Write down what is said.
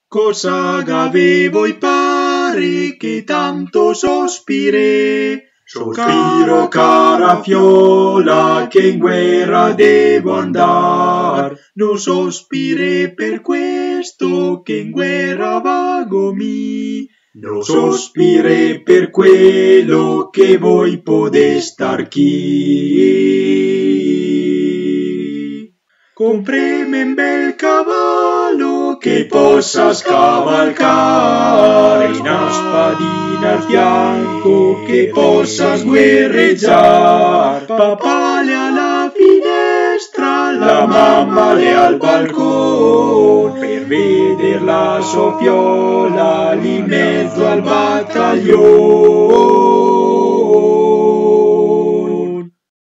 Cosa avevo pare che tanto sospiré? Sospiro, cara fiola, che in guerra devo andar. Non sospiré per questo che in guerra vago mi. Non sospiré per quello che voi potete star chi. Compreme un bel cavallo che possa scavalcare, una spadina al fianco che possa sguerreggiare. Papà le alla finestra, la mamma le al balcone, per veder la sofiola lì in mezzo al battaglione.